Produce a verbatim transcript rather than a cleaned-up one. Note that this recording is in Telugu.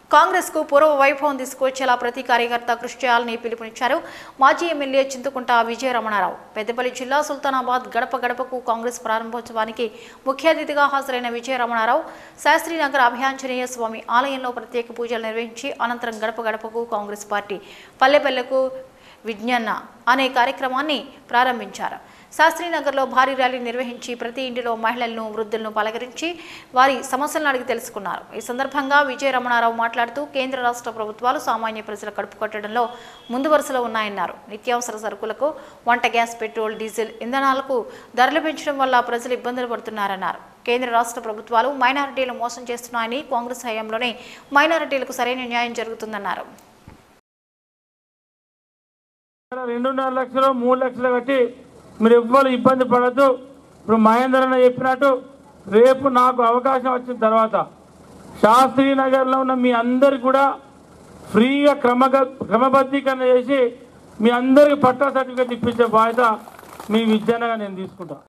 కాంగ్రెస్ కు పూర్వ వైభవం తీసుకొచ్చేలా ప్రతి కార్యకర్త కృషి చేయాలని పిలుపునిచ్చారు మాజీ ఎమ్మెల్యే చింతకుంట విజయ రమణారావు. పెద్దపల్లి జిల్లా సుల్తానాబాద్ గడప గడపకు కాంగ్రెస్ ప్రారంభోత్సవానికి ముఖ్య అతిథిగా హాజరైన విజయ రమణారావు శాస్త్రీనగర్ అభయాంజనేయ స్వామి ఆలయంలో ప్రత్యేక పూజలు నిర్వహించి అనంతరం గడప గడపకు కాంగ్రెస్ పార్టీ పల్లెపల్లెకు విజ్ఞాన అనే కార్యక్రమాన్ని ప్రారంభించారు. శాస్త్రీనగర్లో భారీ ర్యాలీ నిర్వహించి ప్రతి ఇంటిలో మహిళలను వృద్ధులను పలకరించి వారి సమస్యలను అడిగి తెలుసుకున్నారు. ఈ సందర్భంగా విజయ రమణారావు మాట్లాడుతూ కేంద్ర రాష్ట్ర ప్రభుత్వాలు సామాన్య ప్రజల కడుపు కట్టడంలో ముందు వరుసలో ఉన్నాయన్నారు. నిత్యావసర సరుకులకు వంట గ్యాస్, పెట్రోల్, డీజిల్ ఇంధనాలకు ధరలు పెంచడం వల్ల ప్రజలు ఇబ్బందులు పడుతున్నారన్నారు. కేంద్ర రాష్ట్ర ప్రభుత్వాలు మైనారిటీలు మోసం చేస్తున్నాయని, కాంగ్రెస్ హయాంలోనే మైనారిటీలకు సరైన న్యాయం జరుగుతుందన్నారు. రెండున్నర లక్షలు మూడు లక్షలు కట్టి మీరు ఎవ్వరు ఇబ్బంది పడద్దు. ఇప్పుడు మహేందర్ అన్న చెప్పినట్టు రేపు నాకు అవకాశం వచ్చిన తర్వాత శాస్త్రీనగర్లో ఉన్న మీ అందరికి కూడా ఫ్రీగా క్రమ క్రమబద్ధీకరణ చేసి మీ అందరికి పట్టా సర్టిఫికేట్ ఇప్పించే బాధ్యత మీ విద్యానగా నేను తీసుకుంటా.